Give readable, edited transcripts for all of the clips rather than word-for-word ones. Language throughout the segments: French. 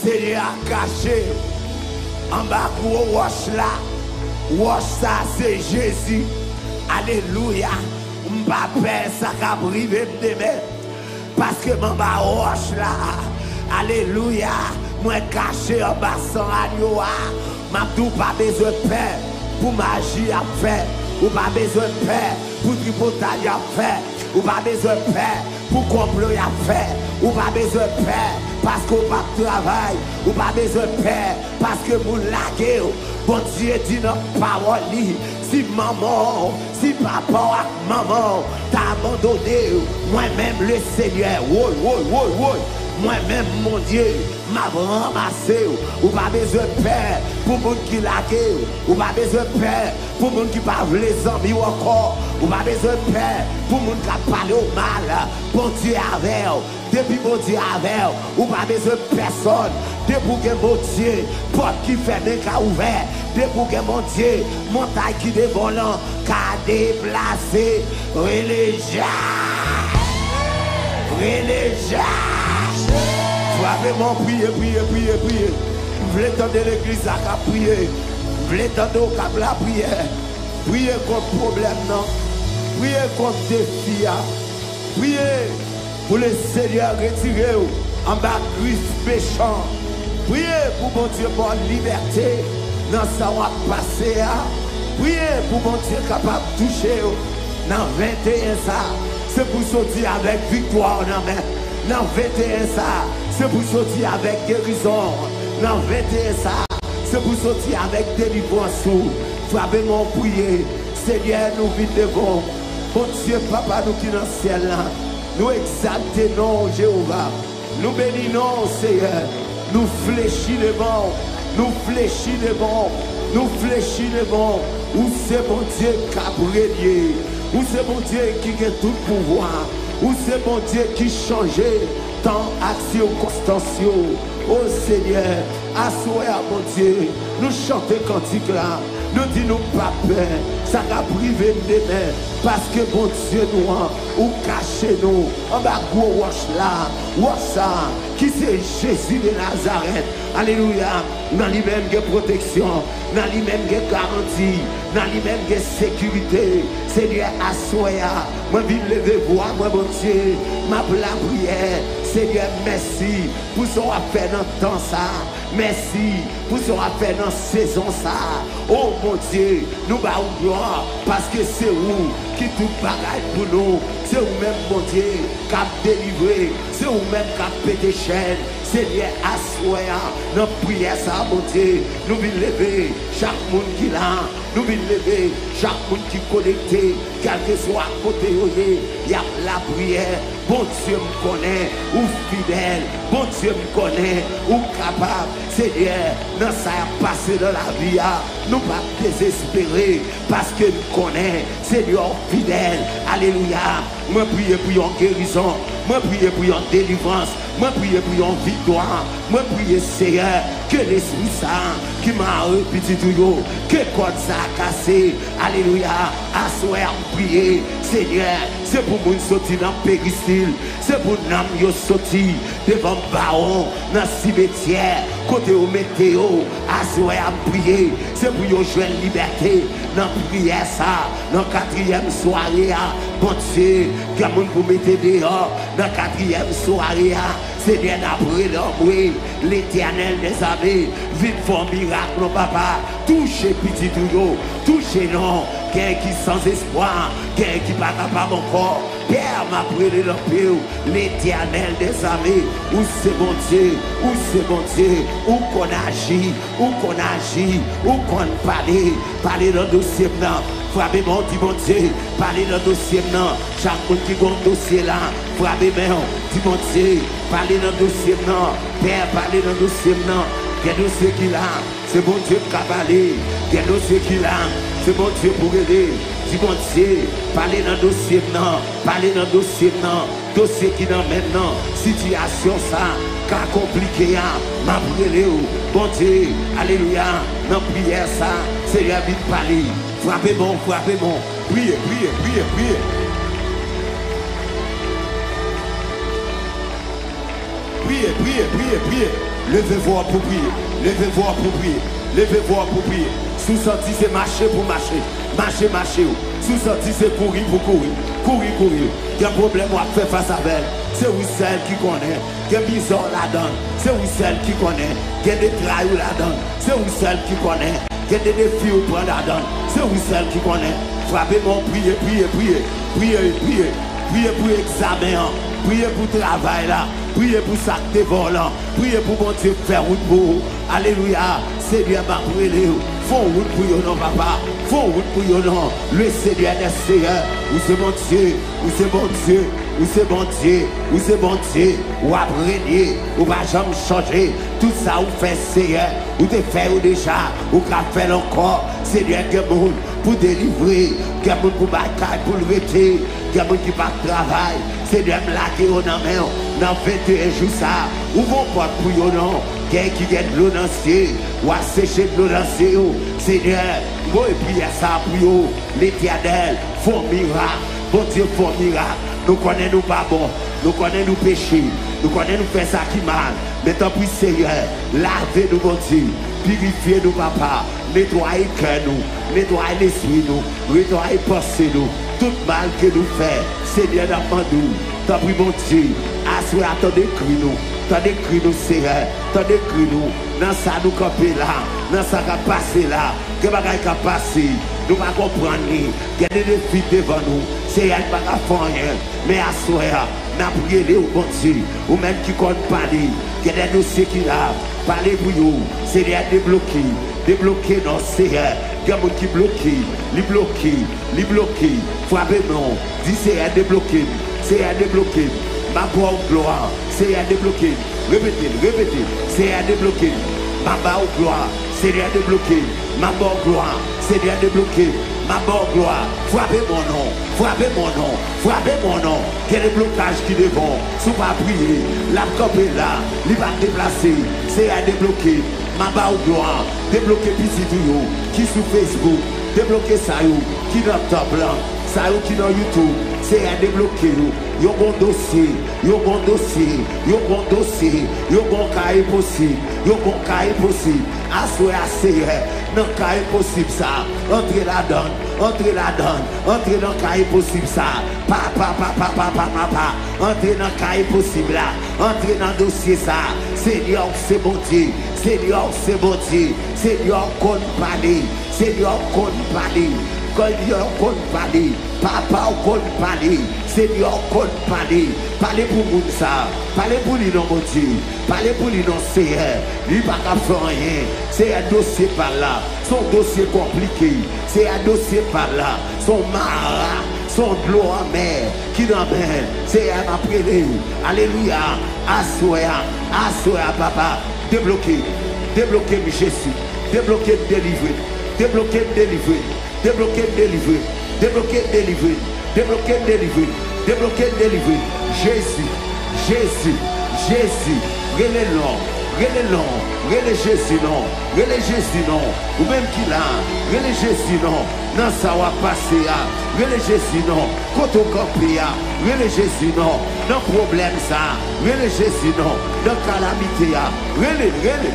Seigneur a caché en bas gros roche là. Roche ça c'est Jésus. Alléluia. M'pas peur ça qu'a privé demain. Parce que mon bas roche là. Alléluia. Moi caché en bas sans agneau. M'a tout pas besoin de peur pour magie à faire. Ou pas besoin de peur pour tripotage à faire. Ou pas besoin de peur pour complot à faire. Ou pas besoin de peur parce qu'on pas travail. Ou pas besoin de peur parce que vous laguez. Bon Dieu dit notre parole. Si maman, si papa, maman t'a abandonné, moi-même le Seigneur, moi-même mon Dieu, m'a ramassé. Ou pas besoin de peur pour monde qui lagué. Ou pas besoin de peur pour monde qui parle les amis ou encore. Ou pas besoin de peur pour monde qui parle au mal. Bon Dieu avec. Depuis mon Dieu avec. Ou pas besoin de personne. Depuis que mon Dieu, porte qui ferme, qui a ouvert. Depuis que mon Dieu, montagne qui dévolant, qui a déplacé. Religieux. Frappez-moi, priez. Vous voulez tendre l'église à prier. Vous voulez tendre la prière. Priez contre le problème, non. Priez contre le défi. Priez pour le Seigneur retirer en bas Christ péchant. Priez pour mon Dieu pour la liberté. Dans ça on va passer. Priez pour mon Dieu capable de toucher. Dans 21 ça, c'est pour sortir avec victoire dans main. Dans 21 ça, c'est pour sortir avec guérison. Dans 21 ça, c'est pour sortir avec délivrance. Frappez-moi, priez. Seigneur, nous vite devant. Mon Dieu, Papa, nous qui dans le ciel là. Nous exaltons Jéhovah. Nous bénissons Seigneur. Nous fléchis devant. Nous fléchis devant. Nous fléchis devant. Où c'est mon Dieu qui a brillé. Où c'est mon Dieu qui a tout pouvoir. Où c'est mon Dieu qui changeait tant action constantio. Oh Seigneur, assoyez à mon Dieu. Nous chantons cantique là. Nous disons pas peur. Ça va priver de demain. Parce que mon Dieu nous ou cachez nous. En bas gros roche là. Roche ça. Qui c'est Jésus de Nazareth. Alléluia. Dans lui-même il y a protection. Dans lui-même il y a garantie. Dans lui-même il y a sécurité. Seigneur, assoyez. Moi je vais lever voix. Moi mon Dieu. Ma prière. Seigneur, merci pour ce qu'on a fait dans le temps ça. Merci pour ce qu'on a fait dans la saison ça. Oh mon Dieu, nous battons gloire parce que c'est vous qui tout bagaille pour nous. C'est vous-même mon Dieu qui a délivré. C'est vous-même qui a pété chaîne. Seigneur, assoyez dans la prière ça, mon Dieu. Nous voulons lever chaque monde qui l'a. Nous voulons lever chaque monde qui est connecté. Quel que soit à côté, il y a la prière. Bon Dieu me connaît, ou fidèle. Bon Dieu me connaît, ou capable. Seigneur, dans ça a passé dans la vie, nous pas désespérer parce que nous connaît. Seigneur fidèle. Alléluia. Moi prier pour une guérison. Moi prier pour une délivrance. Moi prier pour une victoire. Moi prier Seigneur que l'esprit saint qui m'a répété tout que code ça a cassé. Alléluia. Assoir prier. Seigneur, c'est pour nous sortir dans le péristyle. C'est pour nous sortir devant le baron dans le cimetière. Côté au météo. Assoir prier. C'est pour nous jouer la liberté. Dans la prière ça. Dans la 4e soirée. Bon Dieu, qui a pour mettre dehors. Dans la 4e soirée. Seigneur, d'après l'homme, l'Éternel des armées, vite fort miracle, non papa, touchez petit tout, touchez non, quelqu'un qui sans espoir, quelqu'un qui pas capable encore, Père m'a prié dans le pays, l'Éternel des armées, où c'est mon Dieu, où c'est mon Dieu, où qu'on agit, où qu'on parler dans le dossier maintenant. Frappez mon dit mon Dieu, parlez dans le dossier maintenant. Chaque monde qui a un dossier là, frappez mon dit mon Dieu, parlez dans le dossier maintenant. Père, parlez dans le dossier maintenant. Quel dossier qu'il a, c'est mon Dieu qui a parlé. Quel dossier qu'il a, c'est mon Dieu pour aider. Dis mon Dieu, parlez dans le dossier maintenant. Parlez dans le dossier maintenant. Dossier qui dans maintenant. Situation ça, cas compliqué, m'a brûlé. Bon Dieu, alléluia, dans la prière ça, Seigneur vite parler. Frappez bon, priez. priez, priez, priez, priez. Levez-vous pour prier. Levez-vous pour prier. Levez-vous pour prier. Sous senti c'est marcher pour marcher. Marcher, marcher. Sous senti c'est courir pour courir. Courir, courir. Il y a un problème à faire face à elle. C'est oui celle qui connaît. Il y a bizarre là-dedans. C'est oui celle qui connaît. Il y a des trailles là-dedans. C'est oui celle qui connaît. Il y a des défis au point là-dedans. C'est oui celle qui connaît. Frappez-moi, priez, priez, priez. Priez, priez. Priez pour examen. Priez pour travail là. Priez pour sac de volant. Priez pour mon Dieu faire route pour vous. Alléluia. Seigneur m'a brûlé. Font route pour vous, non, papa. Font route pour vous, non. Le Seigneur est Seigneur. Où c'est mon Dieu. Où c'est mon Dieu. Où c'est bon Dieu, où c'est bon Dieu, où a régné, où va jamais changer. Tout ça, où fait Seigneur, où te fait ou déjà, où qu'a fait encore. Seigneur, que monde pour délivrer, que monde pour bataille, pour le rester, que monde qui va travailler. Seigneur, me laquer au nom, dans 21 jours ça, où vont pas pour vous, non. Quelqu'un qui gagne de l'eau dans le ciel, ou a séché de l'eau dans le ciel. Seigneur, moi et puis ça pour vous, l'Éternel, font miracle, bon Dieu, font miracle. Nous connaissons nous pas bon, nous connaissons nous péchés, nous connaissons nous faire ça qui mal. Mais tant pis Seigneur, lavez nous bon Dieu, purifiez nous papa, nettoyez cœur nous, nettoyez l'esprit nous, nettoyez pensée nous, tout mal que nous faisons, Seigneur d'amant nous, tant pis mon Dieu, assurez attendez cri nous, attendez cri nous Seigneur, attendez cri nous, dans ça nous camper là, dans ça qui a passé là, que bagaille qui a passé. Nous ne pouvons pas comprendre, il y a des défis devant nous, c'est elle qui ne peut pas faire rien, mais à soi, nous avons prié au bon Dieu, ou même qui ne compte pas, il y a des dossiers qui là, parlez pour vous, c'est les débloquer non, c'est il y a des gens qui bloquent, frappez non, dis c'est elle débloquer, ma voix au gloire, c'est elle débloquer, répétez, c'est elle débloquer, ma voix au gloire, c'est elle débloquer, ma voix au gloire. C'est bien débloqué, ma bonne gloire. Frappez mon nom, frappez mon nom, frappez mon nom. Quel est le blocage qui devant? Si vous pas prier, la copie là, il va déplacer. C'est à débloquer, ma bonne gloire. Débloquer petit tout, qui sur Facebook, débloquer ça, qui dans top blanc, ça qui dans YouTube. C'est à débloquer, yo bon dossier, yo bon dossier, yo bon dossier, yo bon cas possible, yo bon cas possible. Assoyez assez, non cas possible ça. Entrez là-dedans, entrez là-dedans, entrez dans le cas possible ça. Papa, entrez dans le cas possible là, entrez dans le dossier ça. Seigneur, c'est bon Dieu, Seigneur, c'est bon Dieu, Seigneur, qu'on parle, Seigneur, qu'on parle. Seigneur, qu'on parle, papa, qu'on parle, Seigneur, qu'on parle, parlez pour nous ça, parlez pour lui non, mon Dieu, parlez pour lui non, Seigneur, lui pas qu'à faire rien, c'est un dossier par là, son dossier compliqué, c'est un dossier par là, son mara, son de l'eau en mer, qui dans mer, c'est un après alléluia, assoya, papa, débloquer, Jésus, débloquer, délivrer, débloquer, délivrer, Jésus, relais Jésus non, ou même qu'il a, relais Jésus non, dans ça va passer, relais Jésus non, quand on campé, relais Jésus non, dans problème ça, relais Jésus non, dans calamité, relais.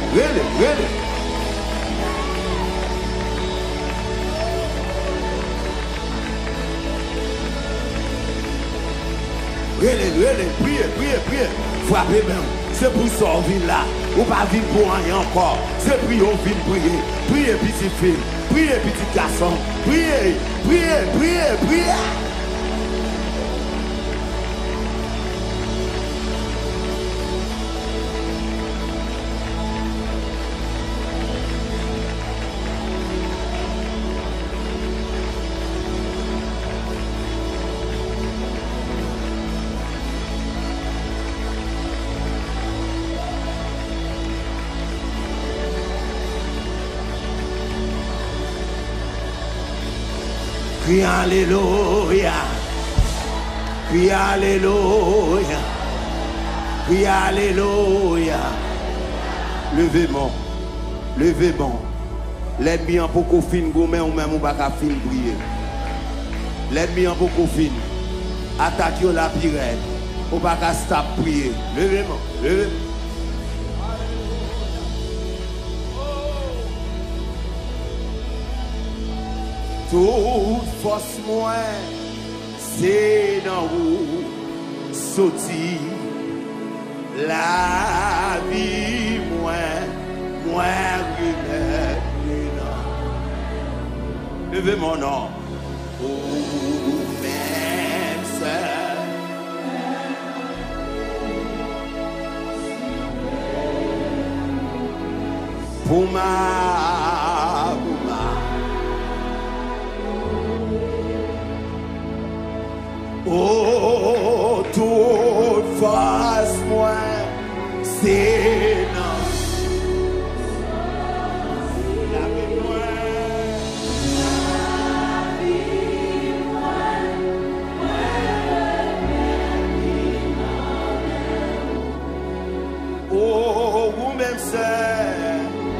Priez. Frappez même. C'est pour ça qu'on vient là. Ou pas vivre pour rien encore. C'est pour qu'on vienne prier. Priez petit fille. Priez petit garçon. Priez. Crie alléluia. Crie alléluia. Crie alléluia. Levez-moi. L'ennemi en beaucoup fin gourmet ou même ou pas fin briller. L'ennemi en beaucoup fin. Attaquez la pirate. Ou pas stop prier. Levez-moi. toute force moi, c'est dans où sorti la vie moi levez mon nom même seul pour ma oh, toute face moi, c'est non. La vie moi, oh, vous-même c'est.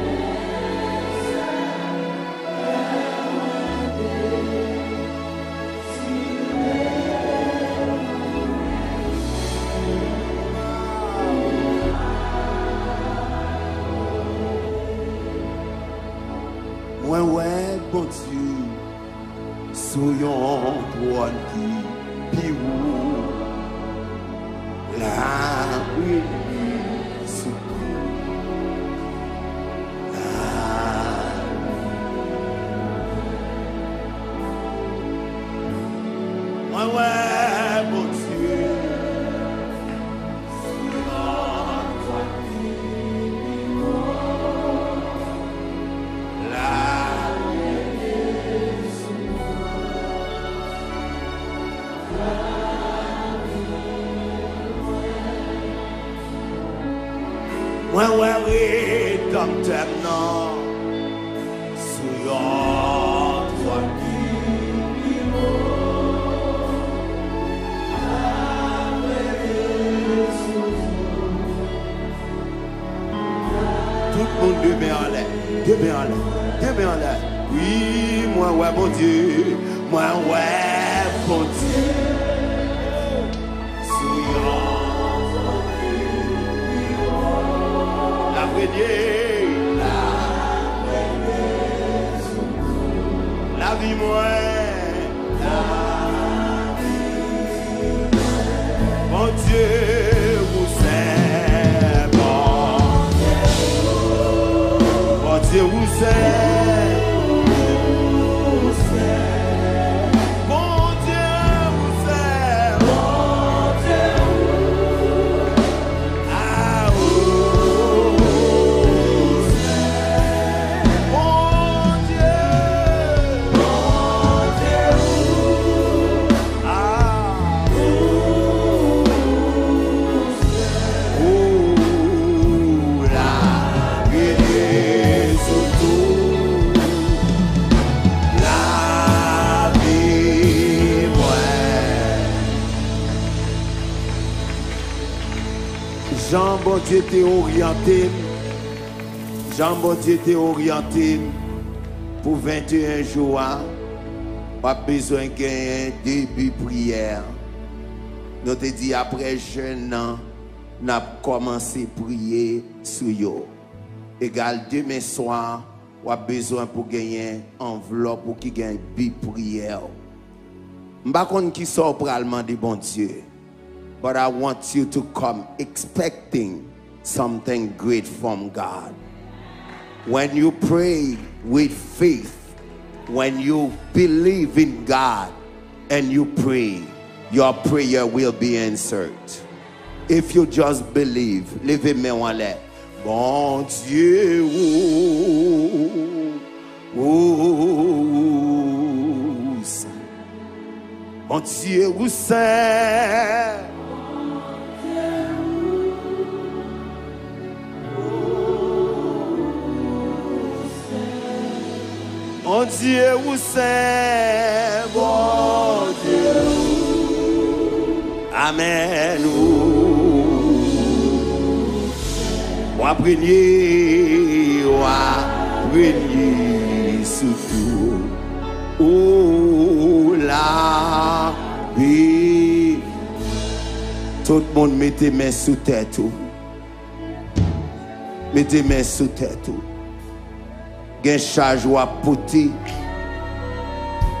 Ouais, bon Dieu, soyons pour qui piou la oui ouais, bon Dieu, ouais, docteur, non, soyons toi qui tout le monde deux mains en l'air, deux mains en l'air, deux mains en l'air. Oui, moi, ouais, mon Dieu, moi, ouais, mon Dieu, soyons la vie moi mon Dieu vous c'est bon Dieu vous c'est mon Dieu vous c'est Jean bon Dieu t'est orienté. Jean bon Dieu t'est orienté pour 21 jours. Pas besoin de gagner début prière. Nous te dit après jeûne, nous avons commencé à prier sur yo. Égal demain soir, on a besoin pour gagner enveloppe pour qui gagne bi prière. Je ne sais pas qui sort pour demander bon Dieu. But I want you to come expecting something great from God. When you pray with faith, when you believe in God and you pray, your prayer will be answered. If you just believe, levez-moi en l'air. Bon Dieu, bon Dieu, vous savez. Mon Dieu, vous c'est bon Dieu. Amen. On va prier, surtout. Oh la vie. Tout le monde mettez main sous tête. Mettez main sous tête. Gen charge ou apoti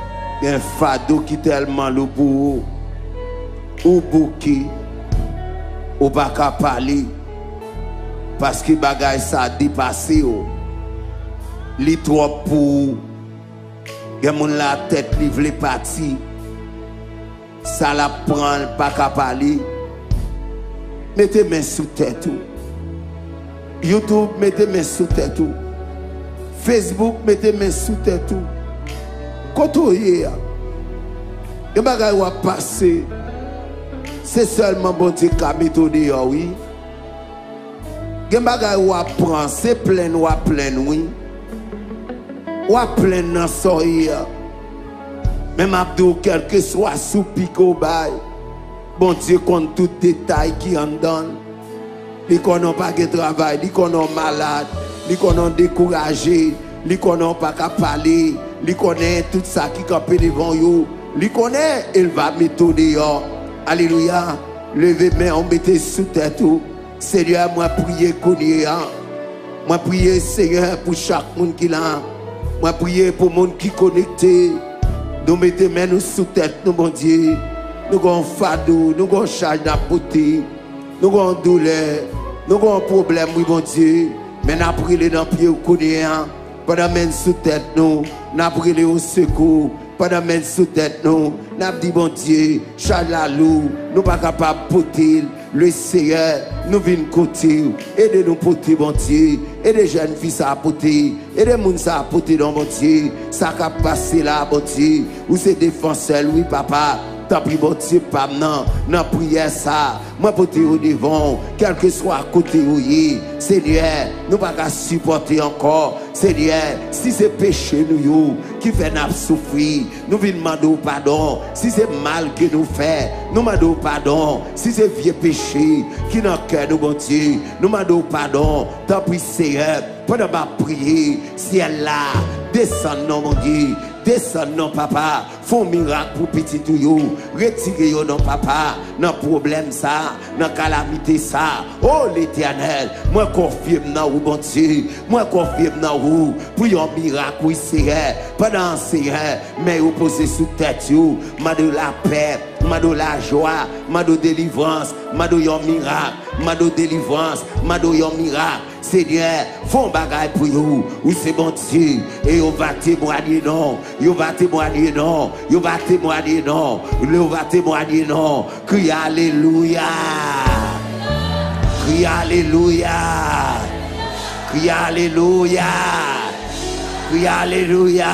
Il y a un fardeau qui est tellement lourd pour vous. Ou bouquet. Ou pas qu'à parler. Parce que bagay ça a dépassé. Li trop pour. Il y a la tête livre les parties. Ça la prend pas qu'à parler. Mettez mes sous tête. YouTube, mettez mes sous tête. Facebook, mettez mes sous tête. Quand vous y a des bagages qui ont passé, c'est seulement bon Dieu qui a mis au dehors, oui. Des bagages qui ont pris, c'est plein, oui. Ou plein dans soya. Même Abdou, quel que soit sous pico bail, bon Dieu compte tout détail qui en donne. Li konon pas de travail, li konon malade, li konon découragé, li konon pas qu'à parler, li connaît tout ça qui campé devant yo, li connaît, il va mettre dehors. Alléluia. Levez main, on mettez sous tête tout. Seigneur, moi prier connaît. Moi prier Seigneur pour chaque monde qui l'a. Moi prier pour le monde qui est connecté. Nous mettons main nous sous tête, nous bon Dieu. Nous avons fardeau, nous avons charge d'apporter. Nous avons douleur, nous avons problème, oui, bon Dieu. Mais nous avons pris dans le pied au connaît. Pendant que nous sous tête, nous avons pris au secours. Pendant que nous sous tête, nous avons dit, bon Dieu, charge la loup, nous ne sommes pas capables de porter. Le Seigneur, nous venons côté, aidez-nous porter, bon Dieu. Et des jeunes filles à porter, et des gens à porter dans mon Dieu. Ça a passé là, bon Dieu. Ou c'est défenseur, oui, papa. Tant pis, bon Dieu, pas maintenant, dans prière ça. Moi, porter au devant, quel que soit à côté où il est. Seigneur, nous ne pouvons pas supporter encore. Seigneur, si c'est péché nous qui fait nous souffrir, nous venons demander pardon. Si c'est mal que nous faisons, nous demandons pardon. Si c'est vieux péché qui est dans le cœur de mon Dieu, nous demandons pardon. Tant pis, Seigneur, pendant ma prière, si elle là, descend, non, mon Dieu. Descend, non, papa. Font miracle pour petit tout yo. Retirez yo, non, papa. Non, problème ça. Non, calamité ça. Oh, l'Éternel. Moi, confirme, non, bon Dieu. Moi, confirme, non, pour yon miracle, oui, Seigneur. Pendant, Seigneur, mais vous posez sous tête, yo. M'a de la paix. M'a de la joie. M'a de délivrance. M'a de yon miracle. M'a de délivrance. M'a de yon miracle. Seigneur, font bagaille pour vous, ou c'est bon Dieu, et on va témoigner non, on va témoigner non, on va témoigner non, on va témoigner non, crie alléluia, crie alléluia, crie alléluia, crie alléluia,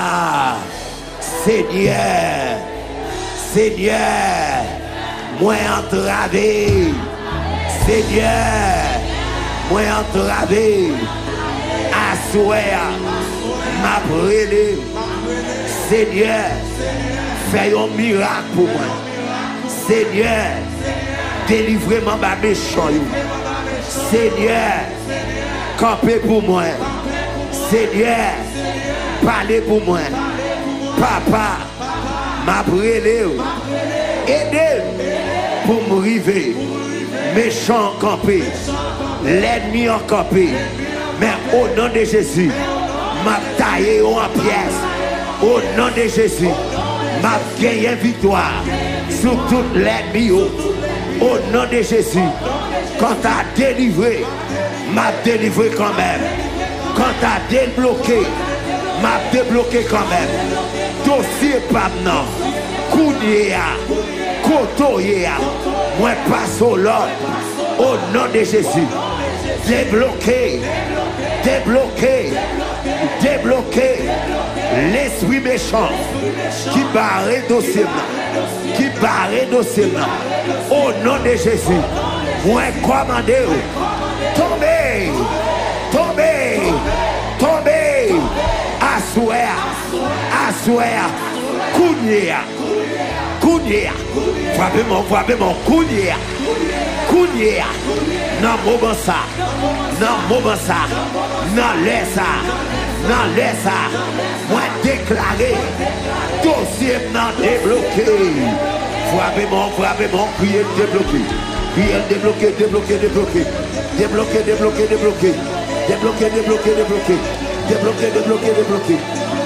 Seigneur, Seigneur, moi entravé, Seigneur. Moi entravé, assoya, m'a brûlé. Seigneur, fais un miracle pour moi. Seigneur, délivrez-moi ma méchant. Seigneur, campez pour moi. Seigneur, parlez pour moi. Papa, m'a brûlé. Aidez pour me river. Méchant campé. L'ennemi en campé, mais au nom de Jésus, m'a taillé en pièces. Au nom de Jésus, m'a gagné victoire sur tout l'ennemi. Au nom de Jésus, quand t'as délivré, m'a délivré quand même. Quand t'as débloqué, m'a débloqué quand même. Dossier pas maintenant. Kounia, Kotoya, moi passe au Lord. Au nom de Jésus. Débloqué, débloqué, débloqué l'esprit méchant qui barre dossier, qui barre dossier. Au nom de Jésus, moi commandez, tombez, tombez, tombez, assoya, kounia, kounia, frappez mon kounia. Kounia, non moment ça, non laisse ça, moi déclaré, dossier non débloqué, frappez mon, priez débloqué,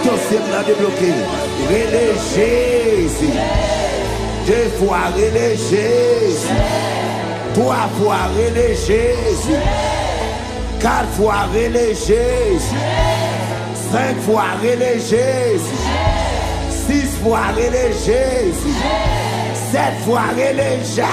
Dossier m'a débloqué. Relais Jésus. 2 fois relais Jésus. 3 fois relais Jésus. 4 fois relais Jésus. 5 fois relais Jésus. 6 fois relais Jésus. 7 fois relais Jésus.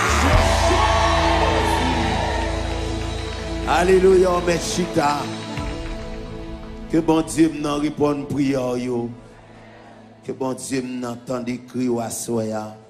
Alléluia, mais chita. Que bon Dieu m'en réponde prière yo. Que bon Dieu m'entende crier à soya.